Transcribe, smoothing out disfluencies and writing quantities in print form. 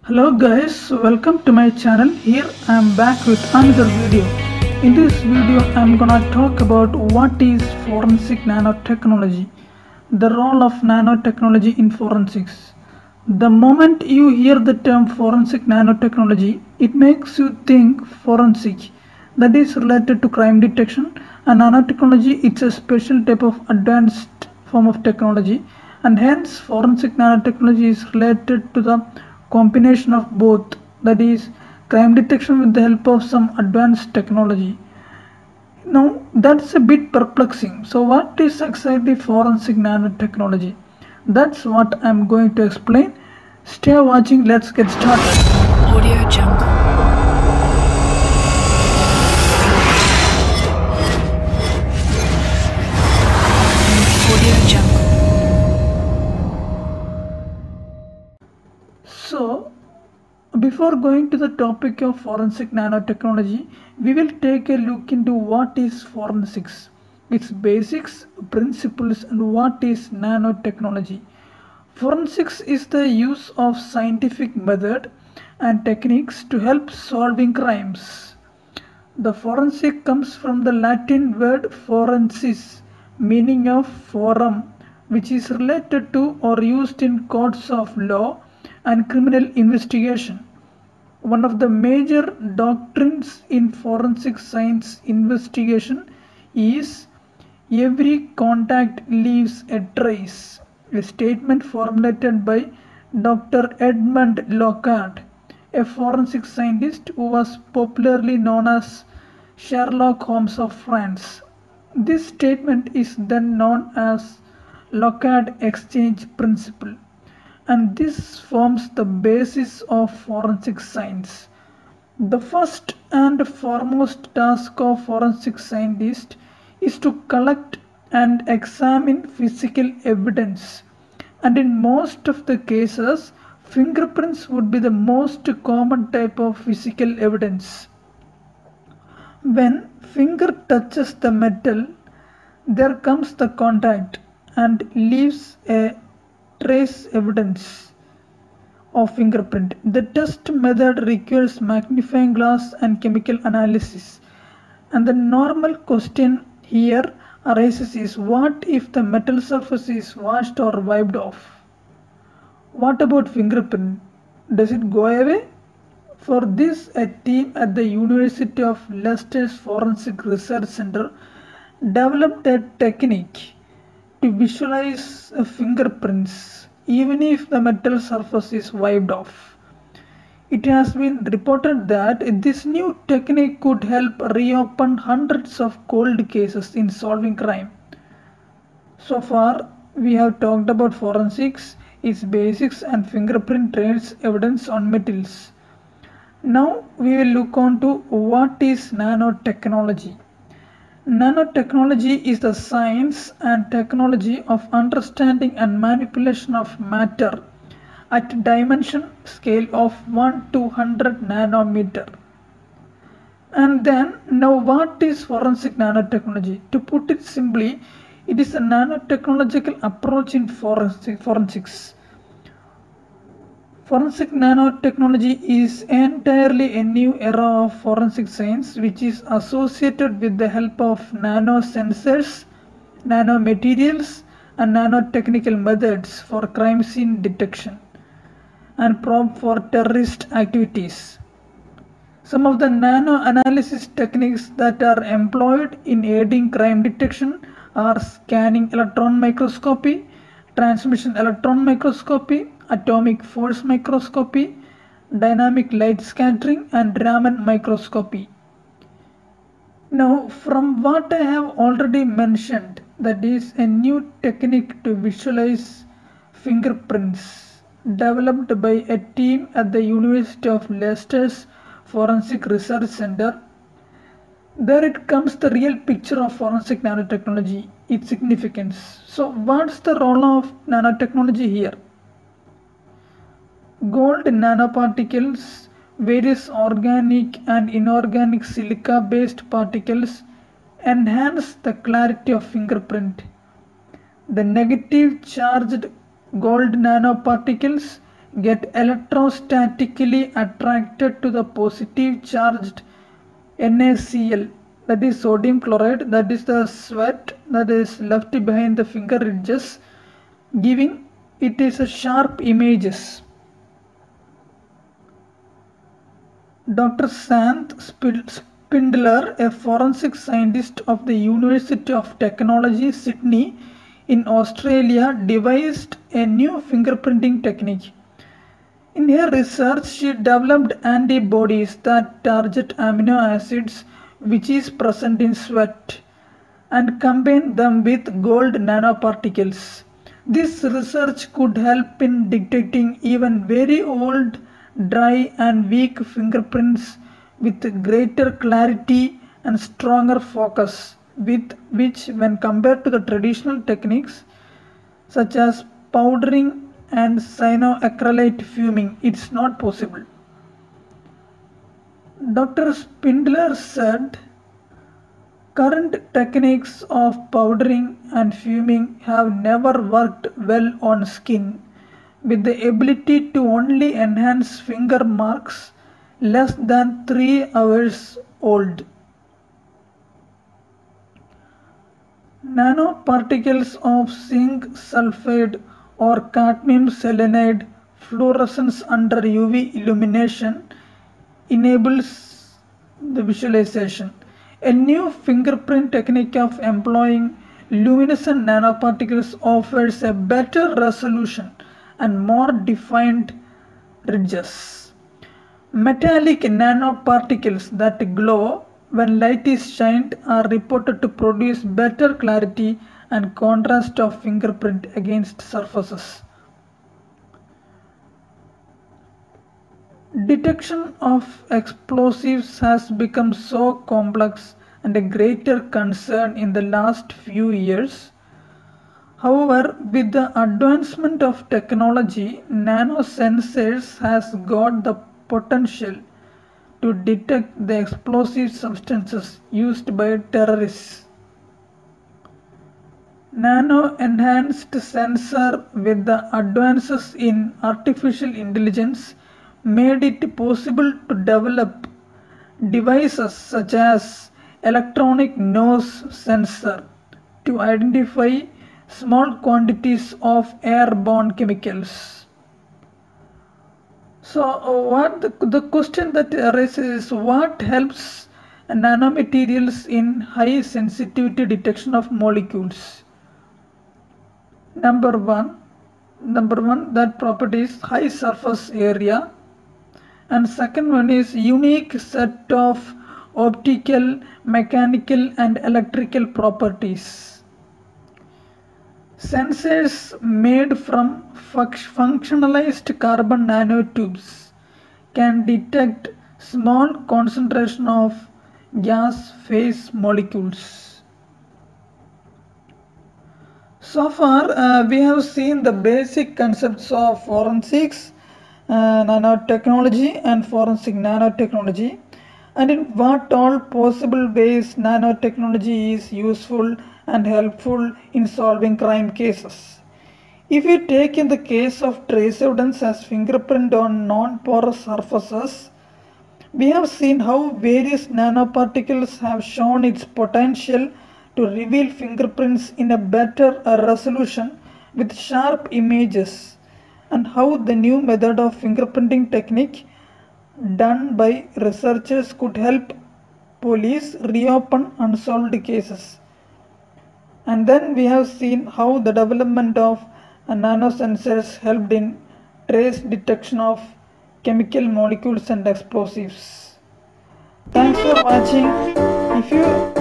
Hello guys, welcome to my channel. Here I am back with another video. In this video I am gonna talk about what is forensic nanotechnology, the role of nanotechnology in forensics. The moment you hear the term forensic nanotechnology, it makes you think forensic, that is related to crime detection, and nanotechnology it's a special type of advanced form of technology, and hence forensic nanotechnology is related to the combination of both, that is crime detection with the help of some advanced technology. Now that's a bit perplexing. So what is exactly forensic nanotechnology? That's what I'm going to explain. Stay watching, let's get started. Audio Jungle. Audio Jungle. So before going to the topic of forensic nanotechnology, we will take a look into what is forensics, its basics, principles, and what is nanotechnology. Forensics is the use of scientific method and techniques to help solving crimes. The forensic comes from the Latin word forensis, meaning of forum, which is related to or used in courts of law and criminal investigation. One of the major doctrines in forensic science investigation is every contact leaves a trace, a statement formulated by Dr. Edmund Lockhart, a forensic scientist who was popularly known as Sherlock Holmes of France. This statement is then known as Lockhart exchange principle, and this forms the basis of forensic science. The first and foremost task of forensic scientist is to collect and examine physical evidence, and in most of the cases fingerprints would be the most common type of physical evidence. When finger touches the metal, there comes the contact and leaves a trace evidence of fingerprint. The test method requires magnifying glass and chemical analysis. And the normal question here arises is, what if the metal surface is washed or wiped off? What about fingerprint? Does it go away? For this, a team at the University of Leicester's Forensic Research Center developed a technique to visualize fingerprints even if the metal surface is wiped off. It has been reported that this new technique could help reopen hundreds of cold cases in solving crime. So far, we have talked about forensics, its basics, and fingerprint trace evidence on metals. Now we will look on to what is nanotechnology. Nanotechnology is the science and technology of understanding and manipulation of matter at dimension scale of 1 to 100 nanometer. And then, now what is forensic nanotechnology? To put it simply, it is a nanotechnological approach in forensics. Forensic nanotechnology is entirely a new era of forensic science which is associated with the help of nanosensors, nanomaterials, and nanotechnical methods for crime scene detection and probe for terrorist activities. Some of the nano-analysis techniques that are employed in aiding crime detection are scanning electron microscopy, transmission electron microscopy, atomic force microscopy, dynamic light scattering, and Raman microscopy. Now, from what I have already mentioned, that is a new technique to visualize fingerprints developed by a team at the University of Leicester's Forensic Research Center. There it comes the real picture of forensic nanotechnology, its significance. So what's the role of nanotechnology here? Gold nanoparticles, various organic and inorganic silica-based particles enhance the clarity of fingerprint. The negative charged gold nanoparticles get electrostatically attracted to the positive charged NaCl, that is sodium chloride, that is the sweat that is left behind the finger ridges, giving it is a sharp images. Dr. Sant Spindler, a forensic scientist of the University of Technology, Sydney in Australia, devised a new fingerprinting technique. In her research, she developed antibodies that target amino acids which is present in sweat and combined them with gold nanoparticles. This research could help in detecting even very old, dry and weak fingerprints with greater clarity and stronger focus, with which when compared to the traditional techniques such as powdering and cyanoacrylate fuming, it's not possible. Dr. Spindler said, current techniques of powdering and fuming have never worked well on skin, with the ability to only enhance finger marks less than 3 hours old. Nanoparticles of zinc sulfide or cadmium selenide fluorescence under UV illumination enables the visualization. A new fingerprint technique of employing luminescent nanoparticles offers a better resolution and more defined ridges. Metallic nanoparticles that glow when light is shined are reported to produce better clarity and contrast of fingerprint against surfaces. Detection of explosives has become so complex and a greater concern in the last few years. However, with the advancement of technology, nanosensors has got the potential to detect the explosive substances used by terrorists. Nano-enhanced sensor with the advances in artificial intelligence made it possible to develop devices such as electronic nose sensor to identify small quantities of airborne chemicals. So what the question that arises is, what helps nanomaterials in high sensitivity detection of molecules? Number one, that property is high surface area, and second one is unique set of optical, mechanical and electrical properties. Sensors made from functionalized carbon nanotubes can detect small concentration of gas phase molecules. So far we have seen the basic concepts of forensics, nanotechnology and forensic nanotechnology, and in what all possible ways nanotechnology is useful and helpful in solving crime cases. If we take in the case of trace evidence as fingerprint on non-porous surfaces, we have seen how various nanoparticles have shown its potential to reveal fingerprints in a better resolution with sharp images, and how the new method of fingerprinting technique done by researchers could help police reopen unsolved cases. And then we have seen how the development of nanosensors helped in trace detection of chemical molecules and explosives. Thanks for watching. If you